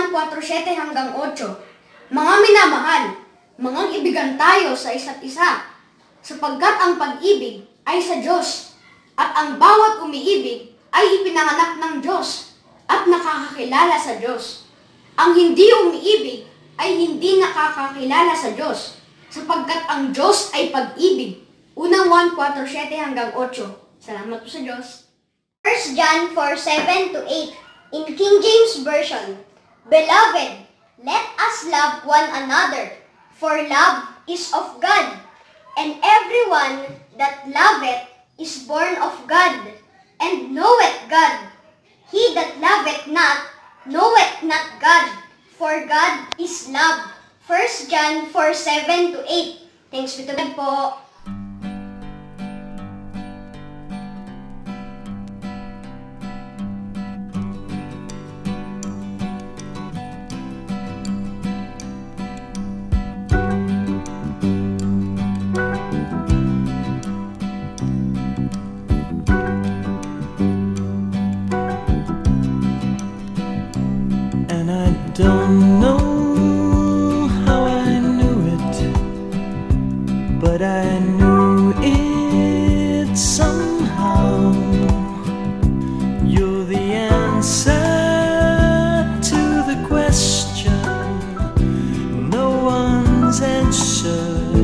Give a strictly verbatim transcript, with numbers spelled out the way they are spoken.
one, four, seven hanggang eight. Mga minamahal, mga ibigan tayo sa isa't isa, sapagkat ang pag-ibig ay sa Diyos, at ang bawat umiibig ay ipinanganak ng Diyos, at nakakakilala sa Diyos. Ang hindi umiibig ay hindi nakakakilala sa Diyos, sapagkat ang Diyos ay pag-ibig. Unang one, four, seven hanggang eight. Salamat po sa Diyos. First John four, seven to eight in King James Version. Beloved, let us love one another, for love is of God, and everyone that loveth is born of God, and knoweth God. He that loveth not, knoweth not God, for God is love. First John four, seven to eight. Thanks be to God po. Don't know how I knew it, but I knew it somehow. You're the answer to the question no one's answered.